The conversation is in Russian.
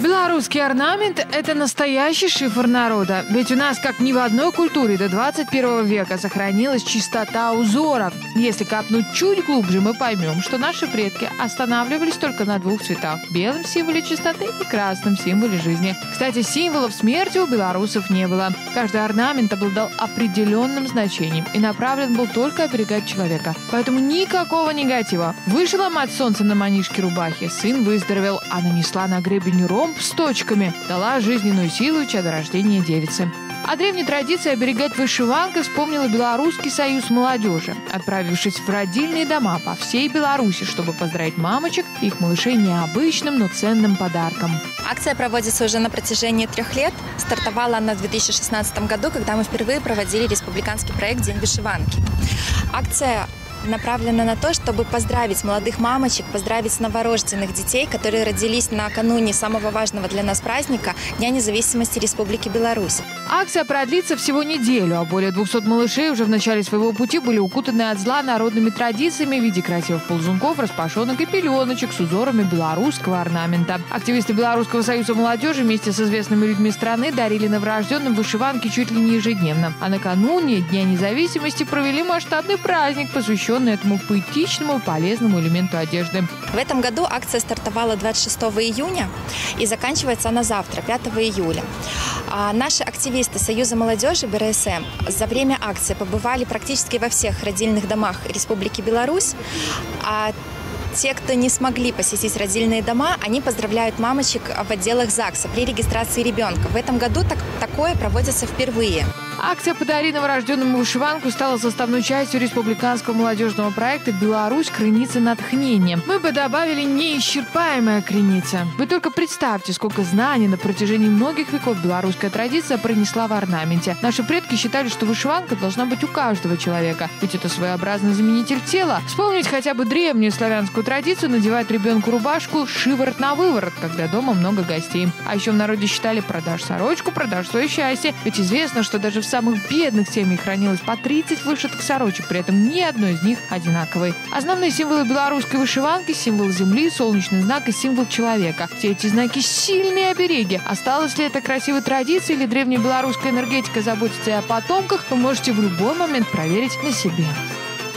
Белорусский орнамент – это настоящий шифр народа. Ведь у нас, как ни в одной культуре до 21 века, сохранилась чистота узоров. Если копнуть чуть глубже, мы поймем, что наши предки останавливались только на двух цветах – белом символе чистоты и красном символе жизни. Кстати, символов смерти у белорусов не было. Каждый орнамент обладал определенным значением и направлен был только оберегать человека. Поэтому никакого негатива. Вышла мать солнца на манишке рубахи, сын выздоровел, а нанесла на гребень ромб с точками, дала жизненную силу чадорождения девицы. О древней традиции оберегать вышиванкой вспомнила Белорусский союз молодежи, отправившись в родильные дома по всей Беларуси, чтобы поздравить мамочек и их малышей необычным, но ценным подарком. Акция проводится уже на протяжении 3 лет. Стартовала она в 2016 году, когда мы впервые проводили республиканский проект «День вышиванки». Акция направлена на то, чтобы поздравить молодых мамочек, поздравить новорожденных детей, которые родились накануне самого важного для нас праздника – Дня независимости Республики Беларусь. Акция продлится всего неделю, а более 200 малышей уже в начале своего пути были укутаны от зла народными традициями в виде красивых ползунков, распашонок и пеленочек с узорами белорусского орнамента. Активисты Белорусского союза молодежи вместе с известными людьми страны дарили новорожденным вышиванки чуть ли не ежедневно. А накануне Дня независимости провели масштабный праздник, посвященный этому поэтичному и полезному элементу одежды. В этом году акция стартовала 26 июня и заканчивается она завтра, 5 июля. Наши активисты Союза молодежи БРСМ за время акции побывали практически во всех родильных домах Республики Беларусь. А те, кто не смогли посетить родильные дома, они поздравляют мамочек в отделах ЗАГСа при регистрации ребенка. В этом году такое проводится впервые. Акция «Подари новорожденному вышиванку» стала составной частью республиканского молодежного проекта «Беларусь. Крыница натхнения». Мы бы добавили «неисчерпаемая крыница». Вы только представьте, сколько знаний на протяжении многих веков белорусская традиция пронесла в орнаменте. Наши предки считали, что вышиванка должна быть у каждого человека, ведь это своеобразный заменитель тела. Вспомнить хотя бы древнюю славянскую традицию надевать ребенку рубашку шиворот на выворот, когда дома много гостей. А еще в народе считали: продашь сорочку, продашь свое счастье. Ведь известно, что даже в самых бедных семьях хранилось по 30 вышитых сорочек, при этом ни одной из них одинаковой. Основные символы белорусской вышиванки – символ земли, солнечный знак и символ человека. Все эти знаки – сильные обереги. Осталась ли это красивой традицией или древняя белорусская энергетика заботится о потомках, вы можете в любой момент проверить на себе.